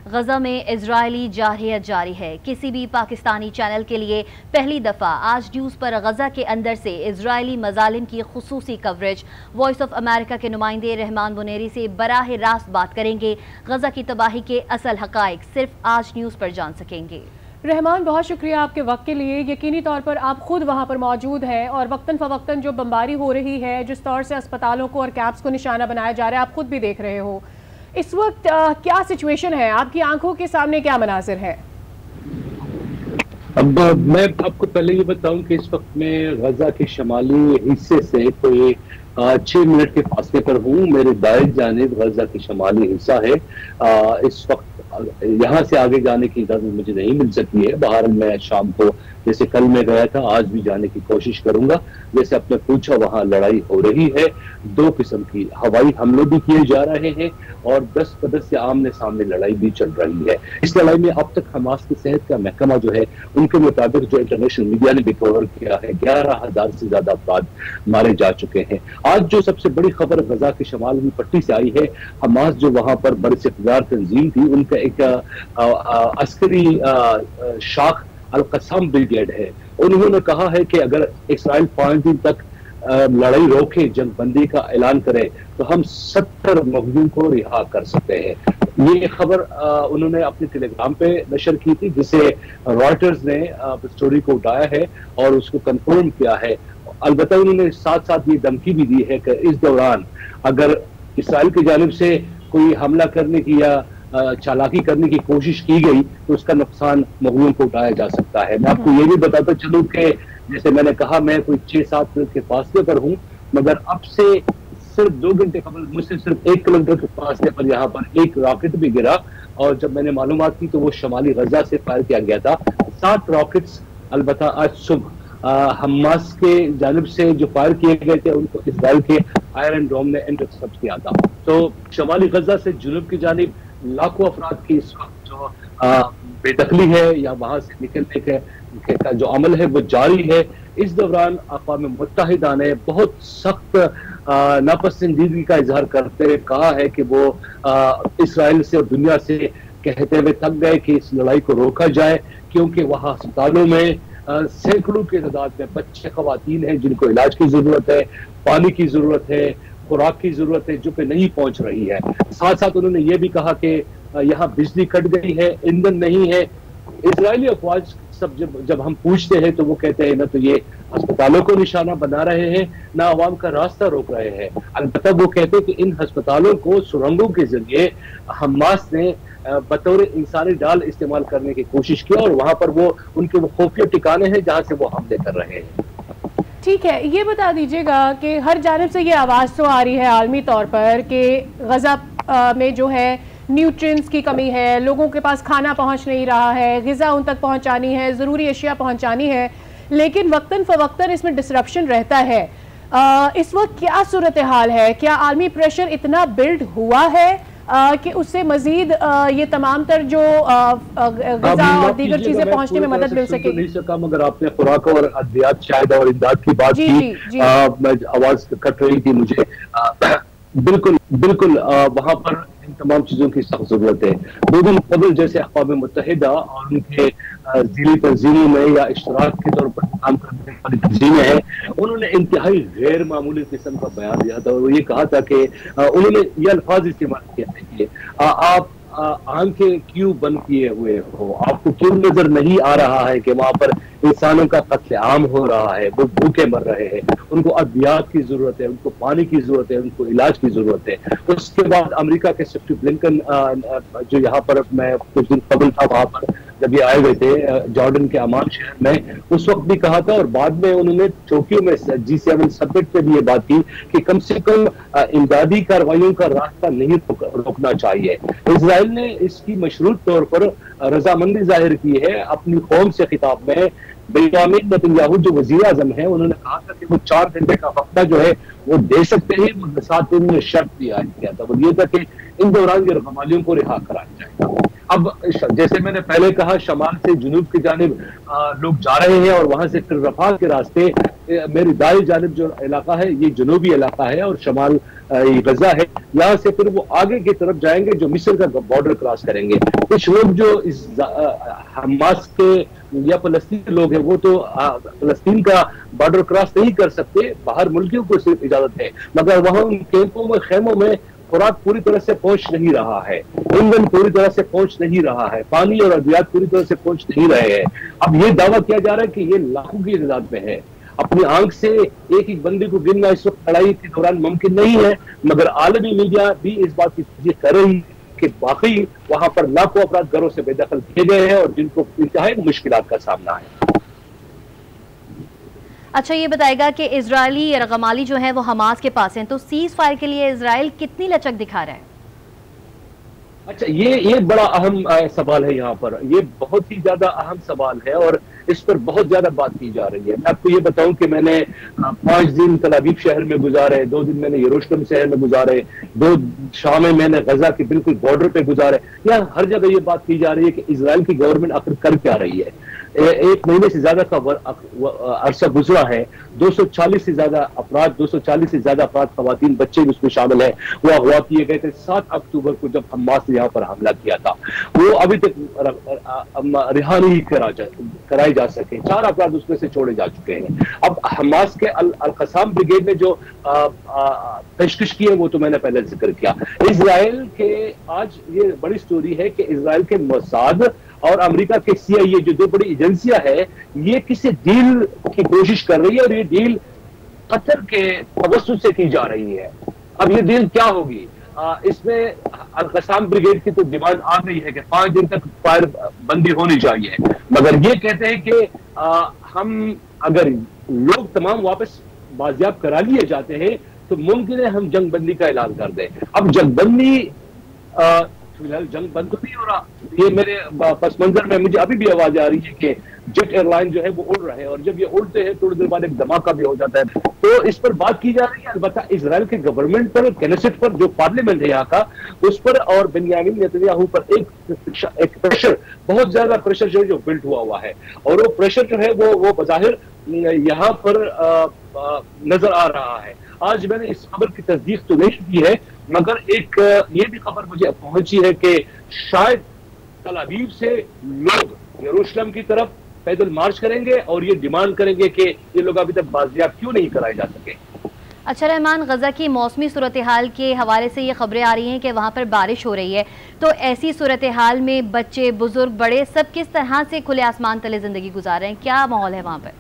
गजा में इजरायली जारहियत जारी है। किसी भी पाकिस्तानी चैनल के लिए पहली दफा आज न्यूज़ पर गजा के अंदर से इजरायली मजालिम की खुसूसी कवरेज। वॉइस ऑफ अमेरिका के नुमाइंदे रहमान बुनेरी से बराह रास्त बात करेंगे। गजा की तबाही के असल हकाइक सिर्फ आज न्यूज़ पर जान सकेंगे। रहमान, बहुत शुक्रिया आपके वक्त के लिए। यकीनी तौर पर आप खुद वहाँ पर मौजूद हैं और वक्तन फ़वक्तन जो बमबारी हो रही है, जिस तौर से अस्पतालों को और कैंप्स को निशाना बनाया जा रहा है, आप खुद भी देख रहे हो। इस वक्त क्या सिचुएशन है, आपकी आंखों के सामने क्या मनासिर है? अब मैं आपको पहले ये बताऊं कि इस वक्त मैं गजा के शमाली हिस्से से कोई 6 मिनट के फासले पर हूँ। मेरे दाएं जानिब गजा की शमाली हिस्सा है। इस वक्त यहाँ से आगे जाने की इजाजत मुझे नहीं मिल सकती है। बाहर मैं शाम को जैसे कल मैं गया था, आज भी जाने की कोशिश करूंगा। जैसे आपने पूछा, वहां लड़ाई हो रही है। 2 किस्म की हवाई हमले भी किए जा रहे हैं और 10 बदस से आमने सामने लड़ाई भी चल रही है। इस लड़ाई में अब तक हमास की सेहत का महकमा जो है, उनके मुताबिक जो इंटरनेशनल मीडिया ने भी कवर किया है, 11,000 से ज्यादा अफराद मारे जा चुके हैं। आज जो सबसे बड़ी खबर गजा के शमाल की पट्टी से आई है, हमास जो वहां पर बरइख्तियार तंजीम थी, उनका एक अस्करी शाख अल-कसाम ब्रिगेड है। उन्होंने कहा है कि अगर इसराइल 5 दिन तक लड़ाई रोके, जंग बंदी का ऐलान करे, तो हम 70 मजलूम को रिहा कर सकते हैं। ये खबर उन्होंने अपने टेलीग्राम पे नशर की थी, जिसे रॉयटर्स ने स्टोरी को उठाया है और उसको कंफर्म किया है। अलबत्ता उन्होंने साथ साथ ये धमकी भी दी है कि इस दौरान अगर इसराइल की जानिब से कोई हमला करने की या चालाकी करने की कोशिश की गई तो उसका नुकसान मजलूम को उठाया जा सकता है। मैं आपको ये भी बताता चलूं कि जैसे मैंने कहा, मैं कोई 6-7 मिनट के फासले पर हूं, मगर अब से सिर्फ 2 घंटे कबल मुझसे सिर्फ 1 किलोमीटर के फासले पर यहाँ पर एक रॉकेट भी गिरा और जब मैंने मालूमात की तो वो शमाली गजा से फायर किया गया था। 7 रॉकेट्स अलबत्ता आज सुबह हमास के जानिब से जो फायर किए गए थे, उनको इसराइल के आयरन डोम ने इंटरसेप्ट किया था। तो शमाली गजा से जुनूब की जानिब लाखों अफराद की इस वक्त जो बेदखली है या वहां से निकलने का जो अमल है वो जारी है। इस दौरान अक़वाम मुत्तहिदा ने बहुत सख्त नापसंदीदगी का इजहार करते हुए कहा है कि वो इसराइल से और दुनिया से कहते हुए थक गए कि इस लड़ाई को रोका जाए, क्योंकि वहां अस्पतालों में सैकड़ों की तादाद में बच्चे, खवातीन हैं जिनको इलाज की जरूरत है, पानी की जरूरत है, खुराक की जरूरत है, जो कि नहीं पहुंच रही है। साथ साथ उन्होंने ये भी कहा कि यहाँ बिजली कट गई है, ईंधन नहीं है। इजरायली अफवाज सब जब हम पूछते हैं तो वो कहते हैं ना तो ये अस्पतालों को निशाना बना रहे हैं, ना अवाम का रास्ता रोक रहे हैं। अलबत्ता वो कहते हैं कि इन अस्पतालों को सुरंगों के जरिए हमास ने बतौर इंसानी डाल इस्तेमाल करने की कोशिश की और वहां पर वो उनके वो खुफिया ठिकाने हैं जहां से वो हमले कर रहे हैं। ठीक है, ये बता दीजिएगा कि हर जानिब से ये आवाज़ तो आ रही है आलमी तौर पर कि गजा में जो है न्यूट्रिएंट्स की कमी है, लोगों के पास खाना पहुंच नहीं रहा है, ग़िज़ा उन तक पहुंचानी है, ज़रूरी अशिया पहुंचानी है, लेकिन वक्तन फ़वक्तन इसमें डिसरप्शन रहता है। इस वक्त क्या सूरत हाल है? क्या आलमी प्रेशर इतना बिल्ड हुआ है कि उससे मजीद ये तमाम तर जो ग़िज़ा और दीगर चीजें पहुंचने में मदद मिल सके? नहीं सका, मगर आपने खुराक और अद्वियात शायद और इमदाद की बात की। आवाज कट रही थी मुझे। बिल्कुल बिल्कुल, वहां पर इन तमाम चीजों की सख्त जरूरत है। 2 दिन कबल जैसे अक़वाम मुत्तहिदा और उनके ज़िली तंजीमों में या इश्तराक के तौर पर काम करने वाली तंजीमें हैं, उन्होंने इंतहाई गैर मामूली किस्म का बयान दिया था और ये कहा था कि उन्होंने ये अल्फाज इस्तेमाल किया था कि आप आंखें क्यों बंद किए हुए हो, आपको क्यों नजर नहीं आ रहा है कि वहां पर इंसानों का कत्लेआम हो रहा है, वो भूखे मर रहे हैं, उनको अद्वियात की जरूरत है, उनको पानी की जरूरत है, उनको इलाज की जरूरत है। उसके बाद अमेरिका के सेक्रेटरी ब्लिंकन जो यहाँ पर मैं कुछ दिन कबल था, वहां पर जब ये आए हुए थे जॉर्डन के अमान शहर में, उस वक्त भी कहा था और बाद में उन्होंने टोक्यो में G7 समिट पे भी ये बात की कि कम से कम इमदादी कार्रवाइयों का रास्ता नहीं रोकना चाहिए। इजराइल ने इसकी मशरूत तौर पर रजामंदी जाहिर की है अपनी कौम से खिताब में। बेंजामिन नेतन्याहू जो वजीर आजम है, उन्होंने कहा था कि वो 4 घंटे का वक्ता जो है वो दे सकते हैं, मगर साथ उन्होंने शर्त भी आयद किया था, वो ये था कि इन दौरान ये रकमालियों को रिहा कराया जाएगा। अब जैसे मैंने पहले कहा, शमाल से जुनूब की जानिब लोग जा रहे हैं और वहां से फिर रफा के रास्ते मेरी दाई जानिब जो इलाका है ये जुनूबी इलाका है और शमाल गजा है, यहाँ से फिर वो आगे की तरफ जाएंगे जो मिस्र का बॉर्डर क्रॉस करेंगे। कुछ लोग जो इस हमास के या फलस्तीनी लोग हैं वो तो फलस्तीन का बॉर्डर क्रॉस नहीं कर सकते, बाहर मुल्कियों को सिर्फ इजाजत है, मगर वहां उन कैंपों में खेमों में खुराक पूरी तरह से पहुंच नहीं रहा है, ईंधन पूरी तरह से पहुंच नहीं रहा है, पानी और अद्वियात पूरी तरह से पहुंच नहीं रहे हैं। अब ये दावा किया जा रहा है कि ये लाखों की तादाद में है। अपनी आंख से एक एक बंदे को गिनना इस वक्त लड़ाई के दौरान मुमकिन नहीं है, मगर आलमी मीडिया भी इस बात की तस्दीक कर रही है कि वाकई वहां पर लाखों अफराद घरों से बेदखल किए गए हैं और जिनको इंतहाई मुश्किलात का सामना है। अच्छा, ये बताएगा कि इजरायली यरगमाली जो है वो हमास के पास हैं, तो सीज फायर के लिए इजराइल कितनी लचक दिखा रहा है? अच्छा, ये बड़ा अहम सवाल है यहाँ पर, ये बहुत ही ज्यादा अहम सवाल है और इस पर बहुत ज्यादा बात की जा रही है। मैं आपको ये बताऊं कि मैंने 5 दिन तल अवीव शहर में गुजारे, 2 दिन मैंने यरूशलेम शहर में गुजारे, 2 शामें मैंने गजा के बिल्कुल बॉर्डर पे गुजारे। यहाँ हर जगह ये बात की जा रही है कि इजराइल की गवर्नमेंट आखिर कर क्या रही है। 1 महीने से ज्यादा का अरसा गुजरा है, 240 से ज्यादा अफराद, 240 से ज्यादा अफराद, खवातीन, बच्चे भी उसमें शामिल हैं, वो अगवा किए गए थे 7 अक्टूबर को जब हमास ने यहाँ पर हमला किया था। वो अभी तक रिहा नहीं कराए जा सके, 4 अफराद उसमें से छोड़े जा चुके हैं। अब हमास के अल-कसाम ब्रिगेड ने जो पेशकश की है वो तो मैंने पहले जिक्र किया। इजराइल के आज ये बड़ी स्टोरी है कि इजराइल के मोसाद और अमेरिका के CIA जो 2 बड़ी एजेंसियां है, ये किसी डील की कोशिश कर रही है और ये डील कतर के तवस्सुत से की जा रही है। अब ये डील क्या होगी? इसमें अल-कसाम ब्रिगेड की तो डिमांड आ गई है कि 5 दिन तक फायर बंदी होनी चाहिए, मगर ये कहते हैं कि हम अगर लोग तमाम वापस बाजियाब करा लिए जाते हैं तो मुमकिन है हम जंग बंदी का ऐलान कर दें। अब जंग बंदी फिलहाल जंग बंद नहीं हो रहा। ये मेरे पस मंजर में मुझे अभी भी आवाज आ रही है कि जेट एयरलाइन जो है वो उड़ रहे हैं और जब ये उड़ते हैं थोड़ी देर बाद एक धमाका भी हो जाता है। तो इस पर बात की जा रही है। अलबत्ता इजराइल के गवर्नमेंट पर, कैनेसेट पर, जो पार्लियामेंट है यहाँ का, उस पर और बेंयामिन नेतन्याहू पर एक प्रेशर, बहुत ज्यादा प्रेशर जो बिल्ड हुआ है और वो प्रेशर जो है वो बज़ाहिर यहाँ पर नजर आ रहा है। आज मैंने इस खबर की तस्दीक तो नहीं की है, मगर एक ये भी खबर मुझे पहुंची है कि शायद तल अवीव से लोग यरूशलेम की तरफ पैदल मार्च करेंगे और ये डिमांड करेंगे कि ये लोग अभी तक बाजियाब क्यों नहीं कराए जा सके। अच्छा रहमान, गजा की मौसमी सूरत हाल के हवाले से ये खबरें आ रही हैं कि वहाँ पर बारिश हो रही है, तो ऐसी सूरत हाल में बच्चे, बुजुर्ग, बड़े सब किस तरह से खुले आसमान तले जिंदगी गुजार रहे हैं? क्या माहौल है वहाँ पर?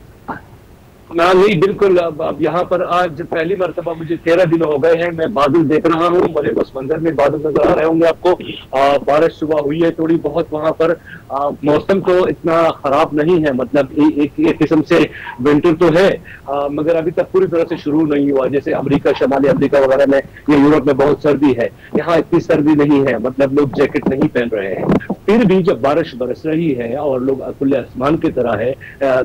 नहीं, बिल्कुल। अब यहाँ पर आज पहली मरतबा मुझे 13 दिन हो गए हैं, मैं बादल देख रहा हूँ, मेरे बस मंजर में बादल नजर आ रहे होंगे आपको। बारिश सुबह हुई है थोड़ी बहुत वहां पर। मौसम तो इतना खराब नहीं है, मतलब एक किस्म से विंटर तो है, मगर अभी तक पूरी तरह से शुरू नहीं हुआ। जैसे अमेरिका, शमाली अमेरिका वगैरह में या यूरोप में बहुत सर्दी है, यहाँ इतनी सर्दी नहीं है, मतलब लोग जैकेट नहीं पहन रहे हैं। फिर भी जब बारिश बरस रही है और लोग खुले आसमान की तरह है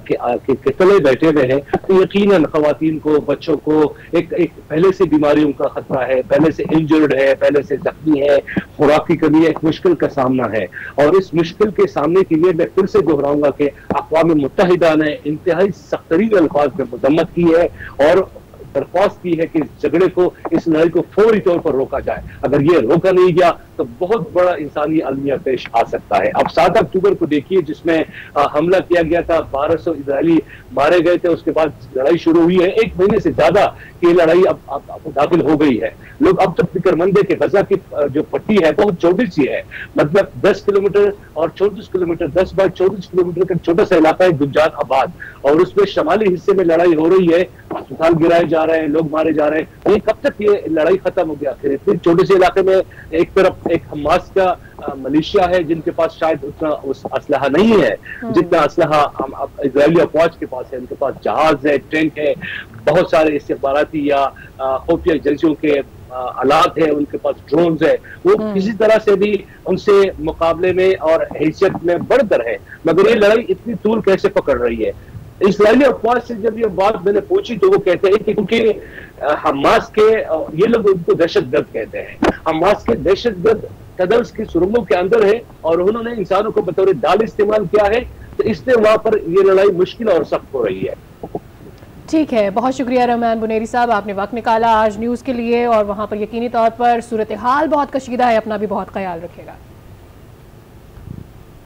कि तले बैठे हुए हैं, तो यकीनन खवातीन को, बच्चों को एक पहले से बीमारियों का खतरा है, पहले से इंजर्ड है, पहले से जख्मी है, खुराक की कमी है, एक मुश्किल का सामना है। और इस मुश्किल के सामने के लिए मैं फिर से दोहराऊंगा कि अक़वाम मुत्तहिदा ने इंतहाई सख्त तरीन अल्फाज में मज़म्मत की है और दरख्वास्त की है कि झगड़े को, इस लड़ाई को फौरी तौर पर रोका जाए। अगर ये रोका नहीं गया तो बहुत बड़ा इंसानी अलमिया पेश आ सकता है। अब 7 अक्टूबर को देखिए, जिसमें हमला किया गया था, 1200 इजरायली मारे गए थे, उसके बाद लड़ाई शुरू हुई है। 1 महीने से ज्यादा की लड़ाई अब दाखिल हो गई है। लोग अब तक फिक्रमंद है कि गजा की जो पट्टी है बहुत छोटी सी है, मतलब 10 किलोमीटर और 34 किलोमीटर, 10 बाय 34 किलोमीटर का छोटा सा इलाका है गुलजार आबाद, और उसमें शमाली हिस्से में लड़ाई हो रही है, अस्पताल गिराए जा रहे हैं, लोग मारे जा रहे हैं। ये कब तक ये लड़ाई खत्म हो गया? फिर इतने छोटे से इलाके में एक तरफ एक हमास का मलेशिया है जिनके पास शायद उतना असलहा नहीं है जितना असलहा इजरायली अफवाज के पास है। उनके पास जहाज है, टैंक है, बहुत सारे इस्तिखबाराती या खुफिया एजेंसियों के आलात है, उनके पास ड्रोन्स है। वो किसी तरह से भी उनसे मुकाबले में और हैसियत में बढ़कर है, मगर ये लड़ाई इतनी तूल कैसे पकड़ रही है? इस्राएली अफवाज से जब ये बात मैंने पूछी तो वो कहते हैं कि क्योंकि हमास के, ये लोग उनको दहशतगर्द कहते हैं, हमास के दहशतगर्द कदर्स की सुरंगों के अंदर है और उन्होंने इंसानों को बतौर ढाल इस्तेमाल किया है, तो इससे वहां पर ये लड़ाई मुश्किल और सख्त हो रही है। ठीक है, बहुत शुक्रिया रहमान बुनेरी साहब, आपने वक्त निकाला आज न्यूज़ के लिए, और वहाँ पर यकीनी तौर पर सूरत हाल बहुत कशीदा है, अपना भी बहुत ख्याल रखेगा।